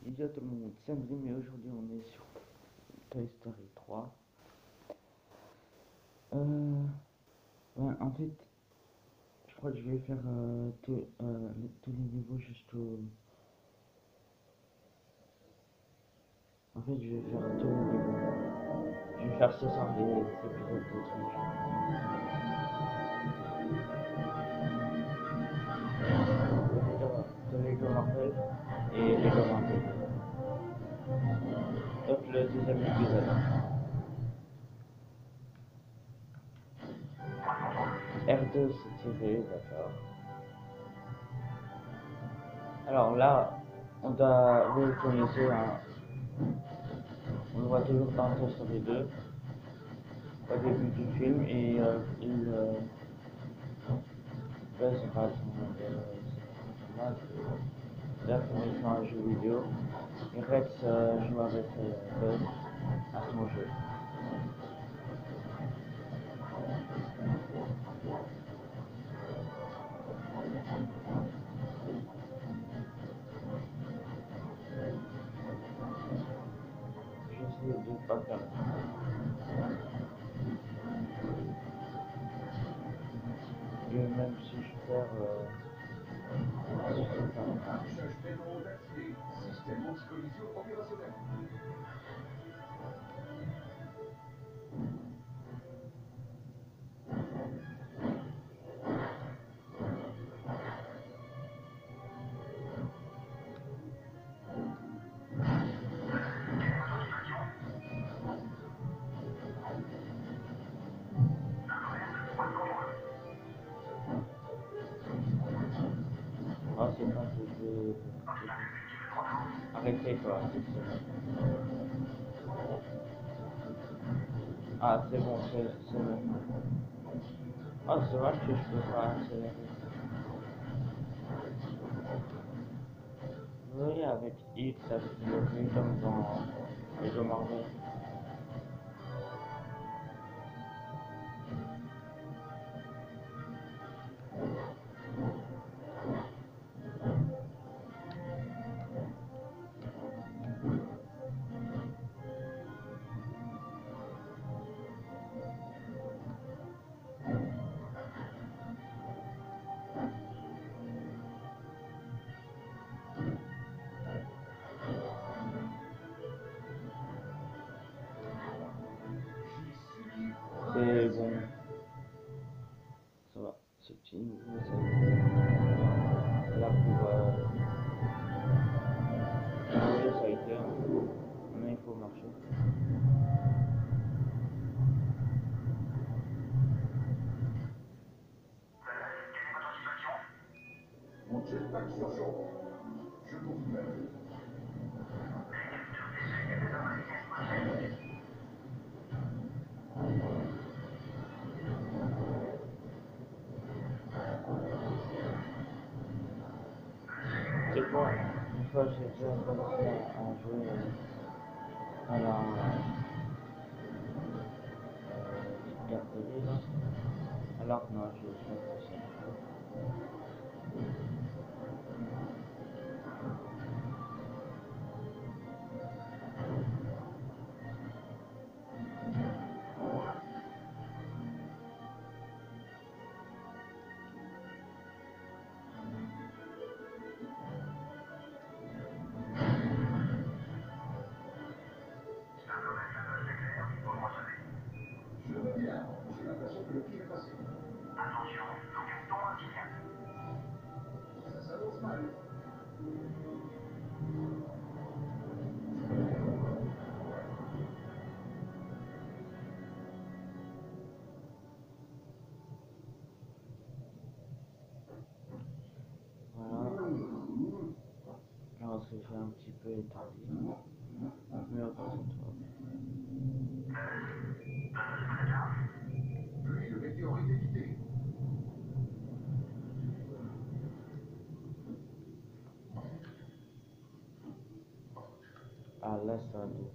Salut à tout le monde, c'est André, mais aujourd'hui on est sur Toy Story 3. En fait, je crois que je vais faire tous les niveaux jusqu'au... En fait, je vais faire tous les niveaux. Je vais faire ce soir des épisodes de trucs. De Lego Marvel et Lego Marvel. Donc le deuxième épisode. R2 c'est tiré, d'accord. Alors là, vous connaissez, hein, on le voit toujours dans Toy Story 2, au début du film, et là, c'est pas son âge, là, il fait un jeu vidéo, et Rex joue avec Buzz à son jeu. J'essaie de pas faire. Et même si je perds, si je fais pas. Système anti-collision opérationnel. Ah, c'est pas que arrêtez quoi. Ah, c'est bon, c'est bon. Ah, c'est dommage que je peux pas accélérer. Oui, avec X, avec le V comme dans Lego Marvel. C'est bon. Ça va, ce petit niveau, ça va. Là pour... oui, ça a été. Maintenant il faut marcher. Mon jetpack surchauffe. Je confirme. C'est quoi? Une fois j'ai déjà commencé à jouer à la petite carte télé là. Alors non, je suis pas possible. Je veux bien. J'ai l'impression que le pire est passé. Attention, l'occupant indien. Ça s'annonce mal. Voilà. Là on se fait un petit peu établi. Mais on concentre. Puis le météorite est quitté. Ah là ça devient.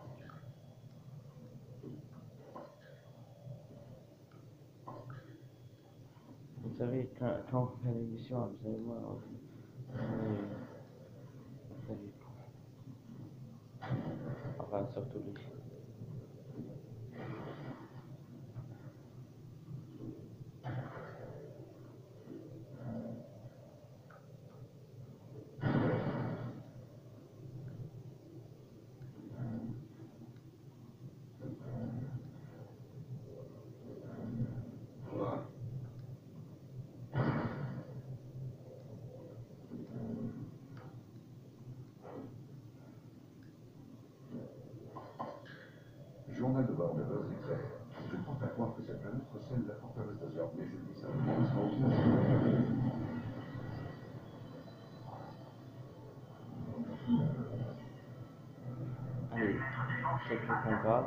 Vous savez, quand on fait l'émission, vous savez, moi, on fait enfin surtout lui. Journal de bord de Buzz Éclair. Je porte à croire que cette planète recèle la forteresse d'Azor, mais je dis ça sans aucune assurance. Allez, quelques combats.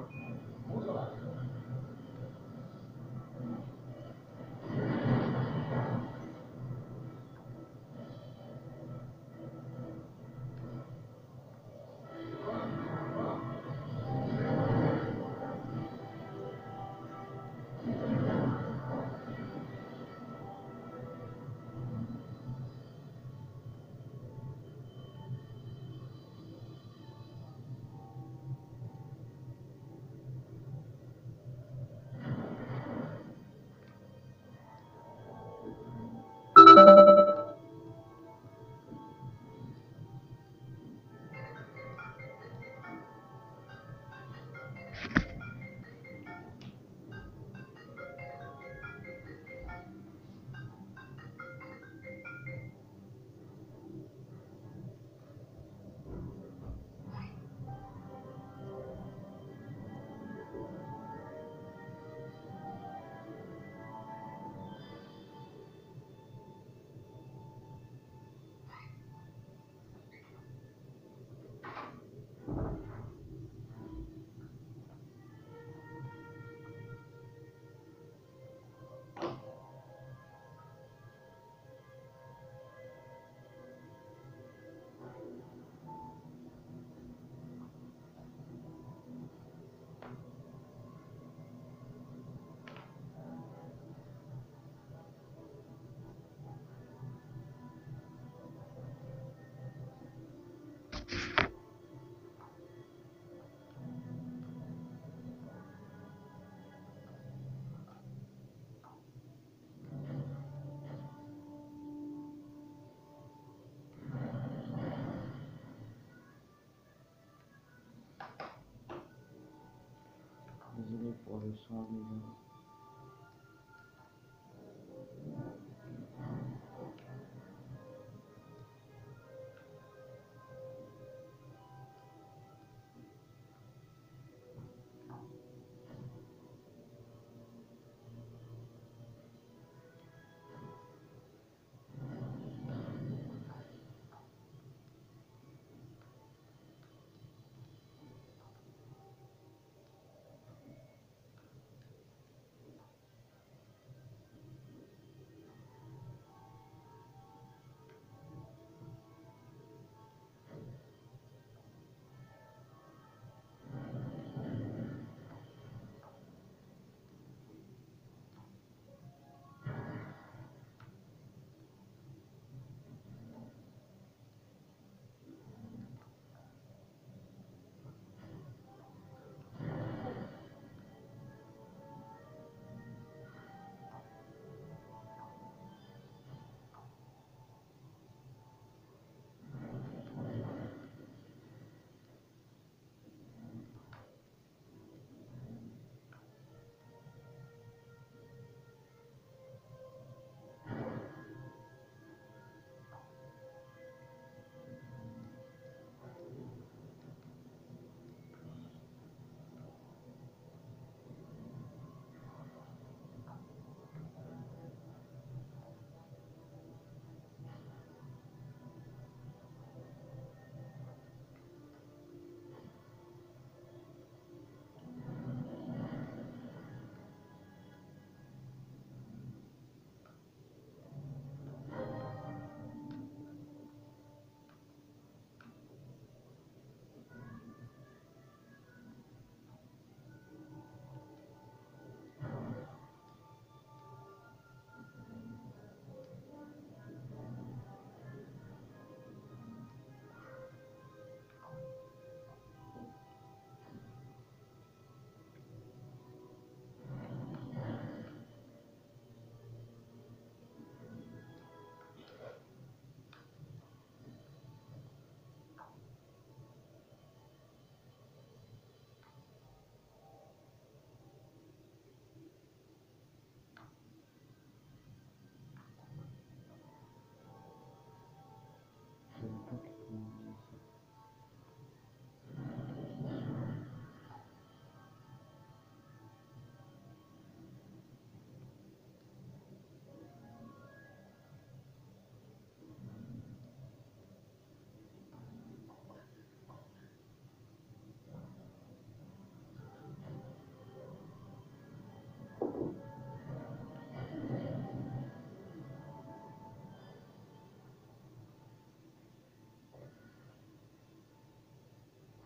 Désolé pour le son, les gars.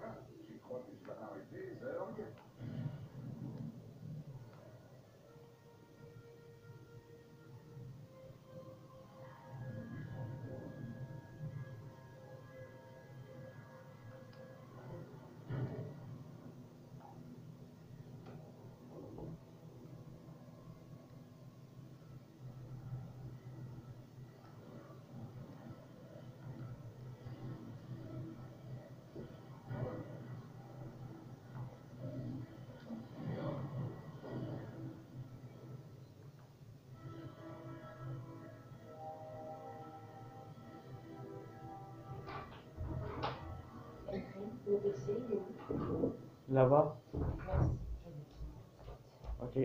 Ah, tu crois que tu vas arrêter, Zerg? Le PC, il est où? Là-bas. Merci. Ok.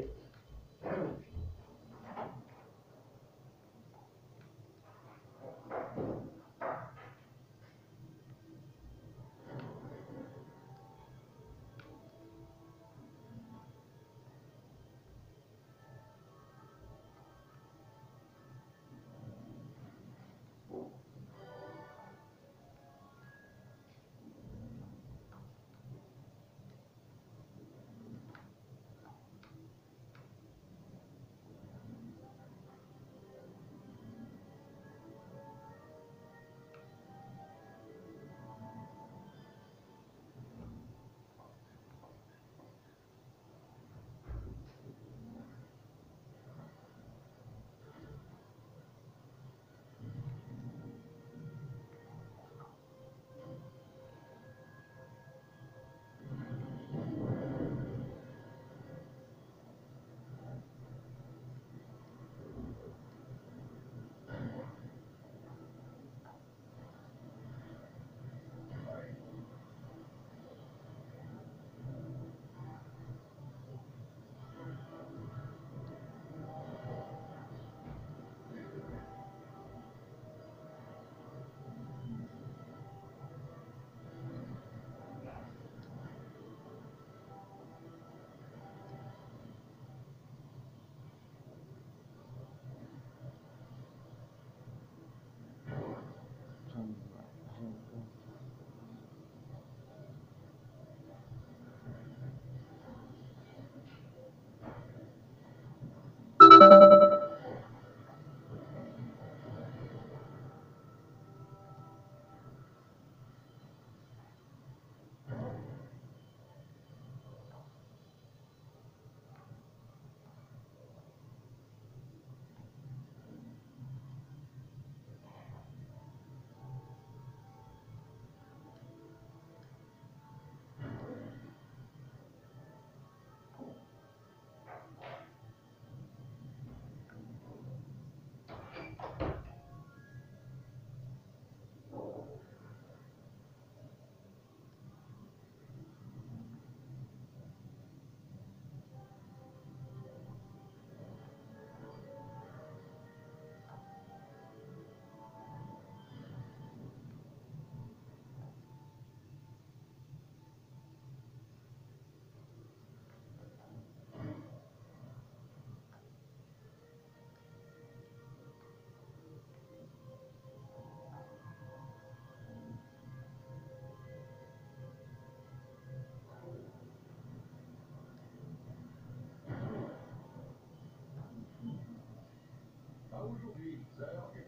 Pas aujourd'hui, Zerg.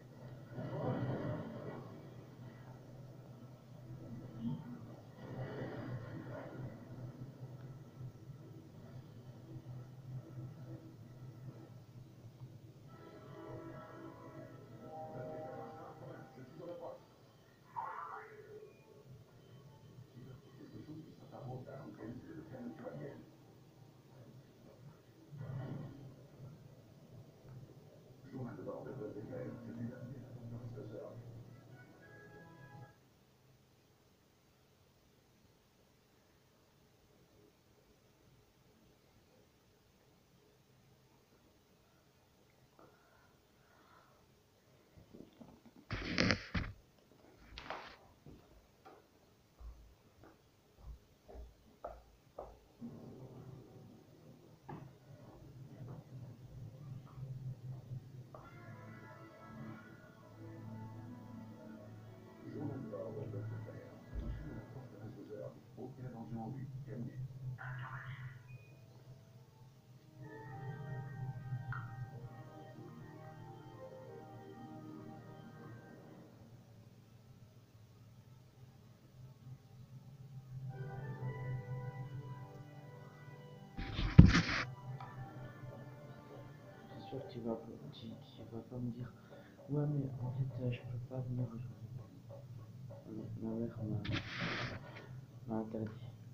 Je suis dans la poche. Quelque chose qui s'apparente à l'organisme de la nature alien. Journal de bord de Buzz Éclair, je suis là. tu vas pas me dire, ouais, mais en fait, je peux pas venir aujourd'hui. Ma mère m'a interdit.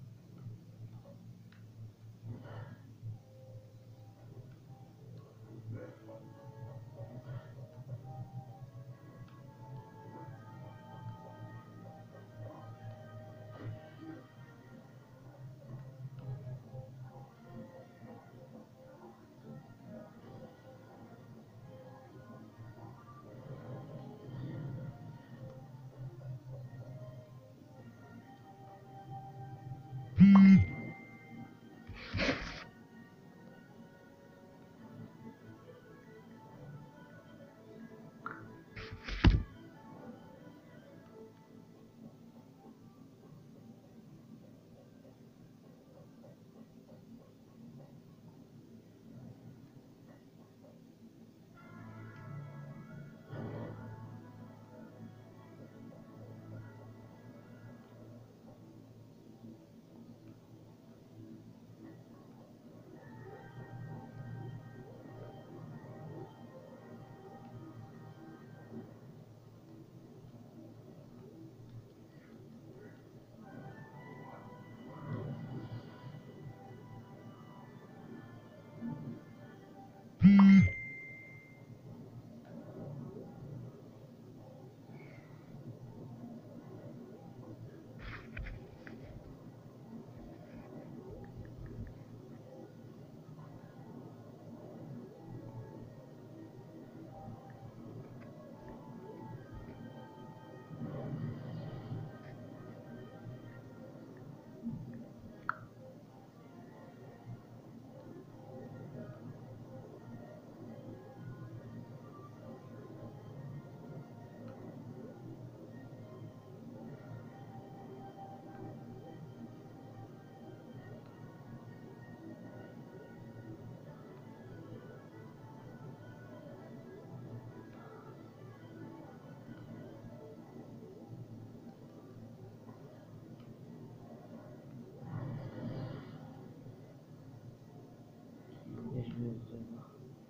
Et je vais voir.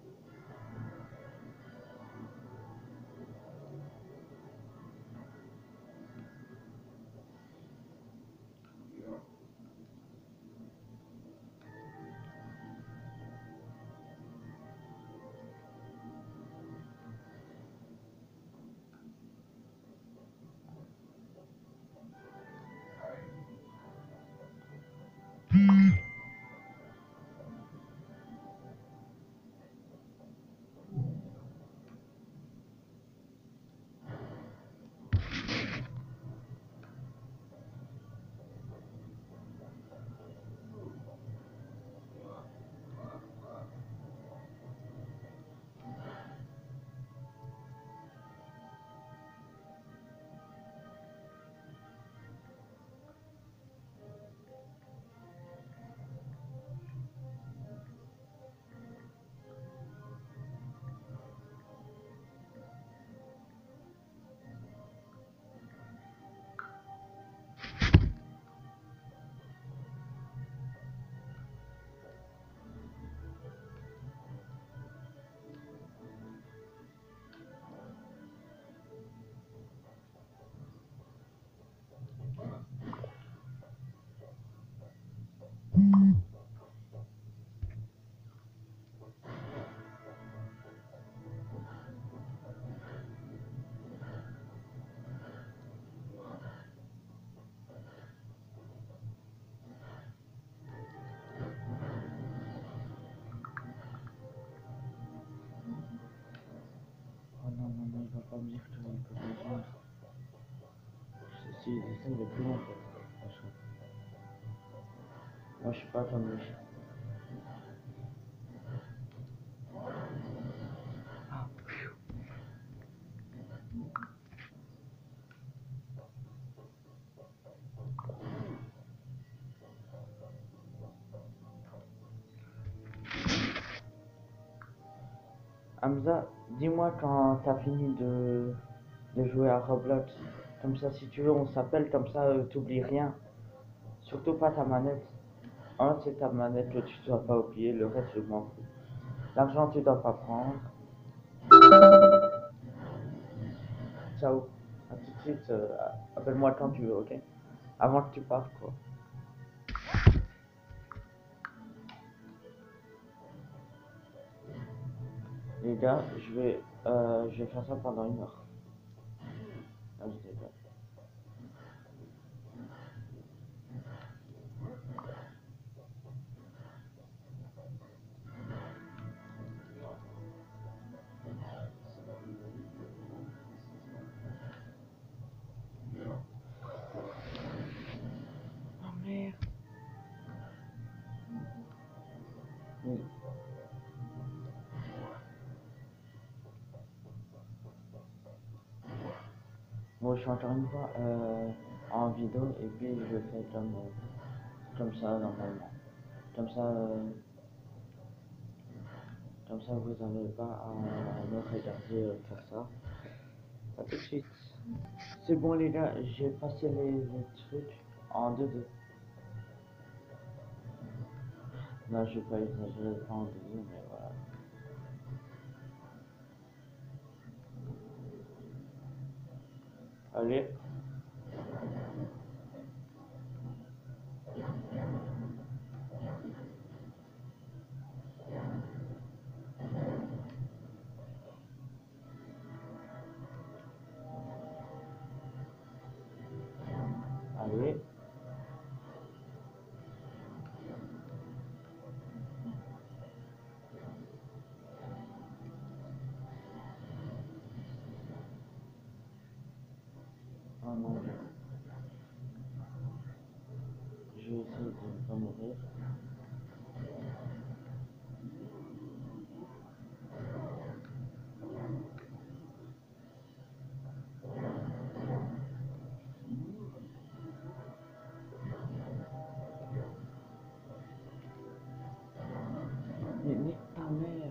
Oh non, non, non, il va pas me dire qu'il peut pas venir. Si, ça, il est plus long, franchement. Moi, je suis pas comme lui. Ah, Hamza, dis-moi quand t'as fini de jouer à Roblox. Comme ça, si tu veux, on s'appelle, comme ça, t'oublies rien. Surtout pas ta manette. Un, c'est ta manette que tu dois pas oublier, le reste, je m'en fous. L'argent, tu dois pas prendre. Ciao. À tout de suite. Appelle-moi quand tu veux, ok? Avant que tu partes, quoi. Les gars, je vais faire ça pendant 1 heure. Ah, je sais pas. Oh merde. Oui. Bon, je suis encore une fois en vidéo et puis je fais comme ça normalement. Comme ça, euh, Comme ça vous n'avez pas à me regarder faire ça. À tout de suite. C'est bon les gars, j'ai passé les trucs en 2-2. Là je vais pas exagérer, pas en 2-2, mais voilà. Allez. Allez. Oh non. Je vais essayer de ne pas mourir. Mais nique ta mère.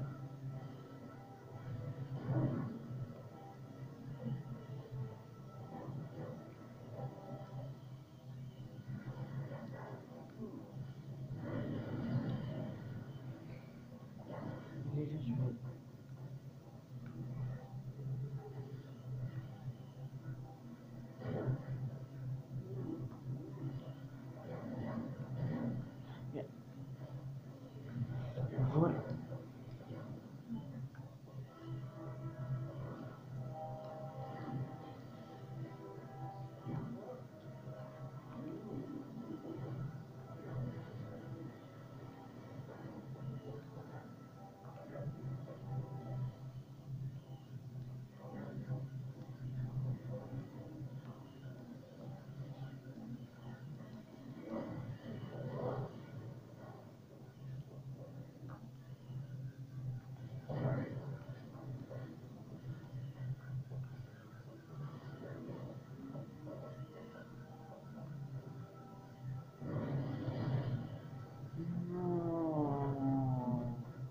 Les gars, je vais... Mais... Voilà. Non.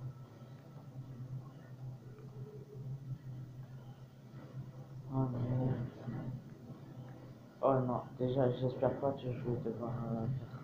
Oh merde. Oh non, déjà j'espère pas que je vais devoir faire.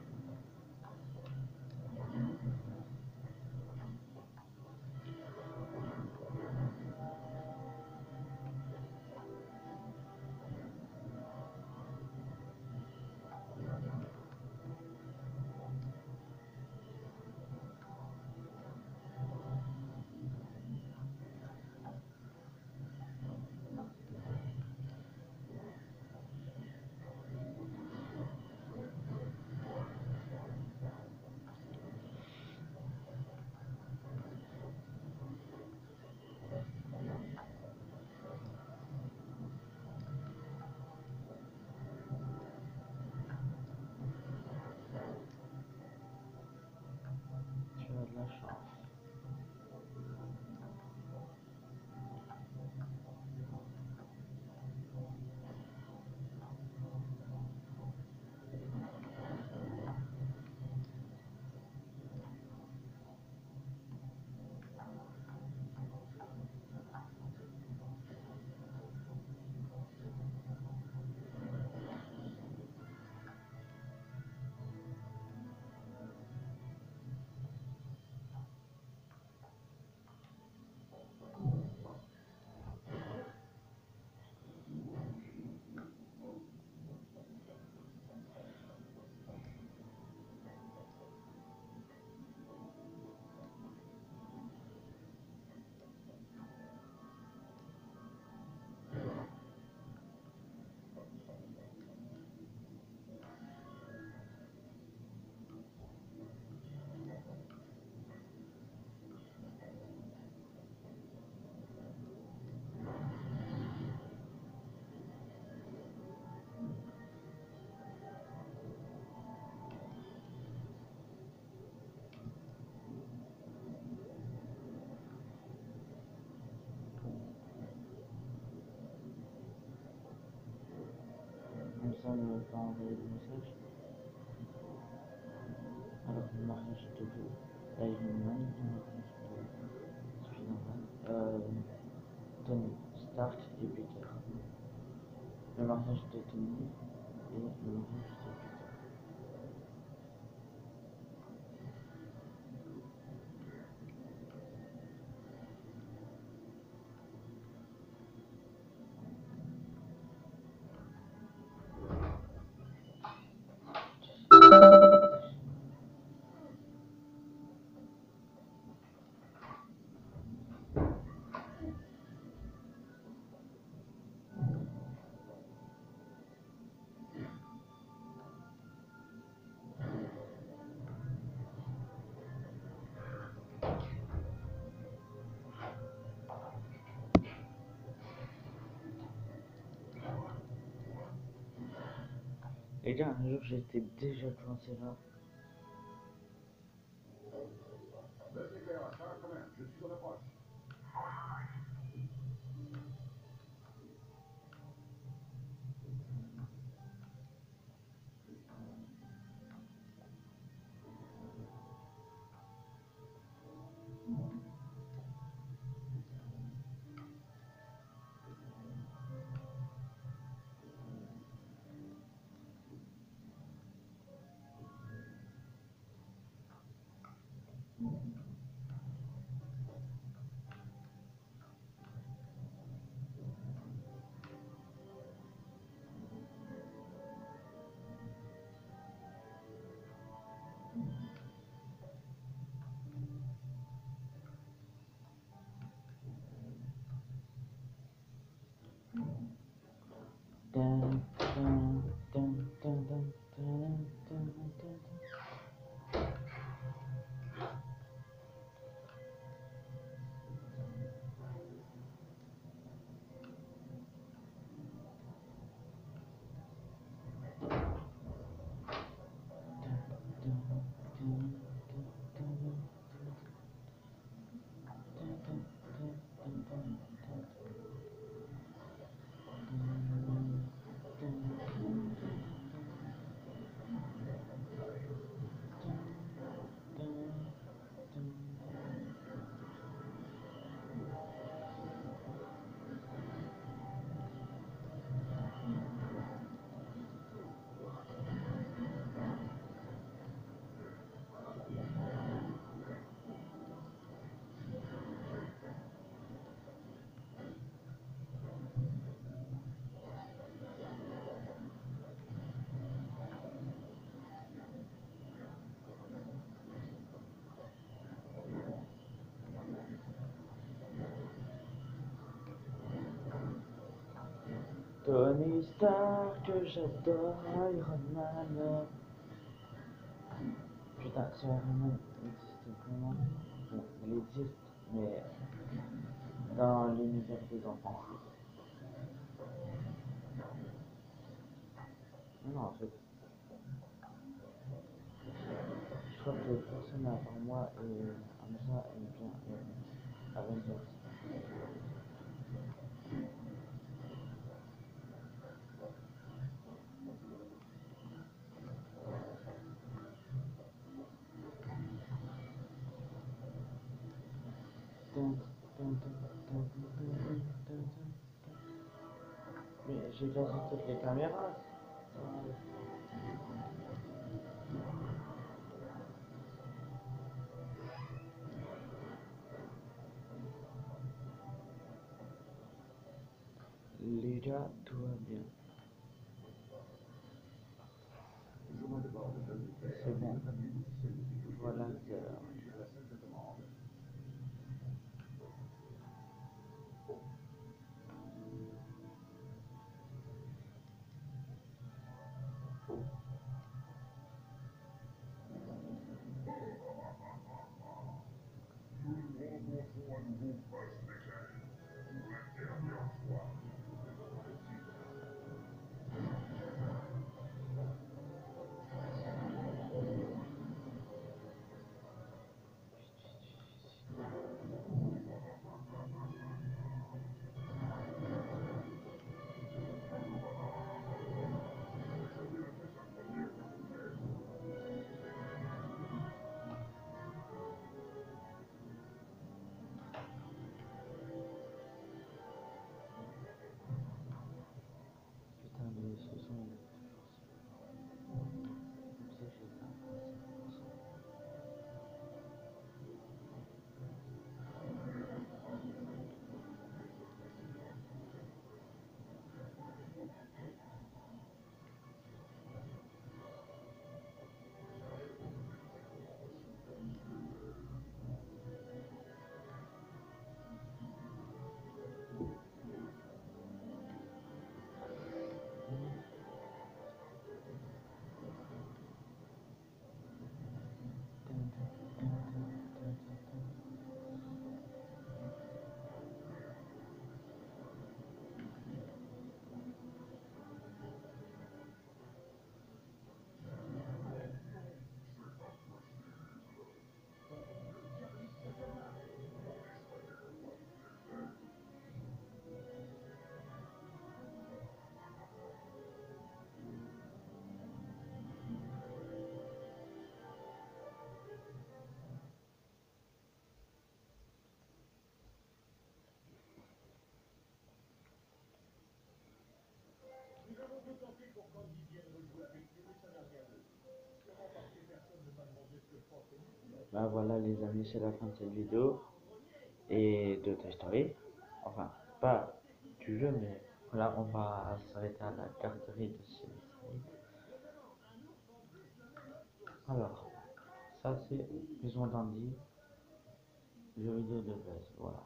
personne ne va envoyer de message. Alors, le mariage de vous. Là, il y a une manne de mariage de Spider-Man. Tony Stark et Peter. Le mariage de Tony et le mariage de Peter. Les gars, un jour j'étais déjà coincé là. Best éclairage, Star Command, je suis en approche. Dun, dun, dun, dun, dun, dun, dun, dun, dun. Tony Stark, que j'adore, Iron Man. Putain, ce Iron Man existe vraiment. Bon, il existe, mais dans l'univers des enfants. Non, en fait, je crois que personne avant moi et Hamza aime bien Avengers. Mais j'ai quasi toutes les caméras. Les gars, tout va bien. Journal de bord de Buzz éclair. C'est bon. Traduit officiel de sécurité. Voilà, c'est l'heure. À la salle de commande. Bah voilà les amis, c'est la fin de cette vidéo et de Toy Story. Enfin, pas du jeu, mais voilà, on va s'arrêter à la garderie de Sunnyside. Alors, ça c'est Maison d'Andy, jeu vidéo de base, voilà.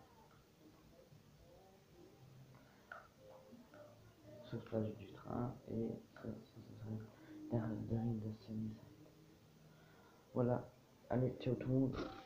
Sauvetage du train et ça serait garderie de Sunnyside. Voilà, allez, ciao tout le monde.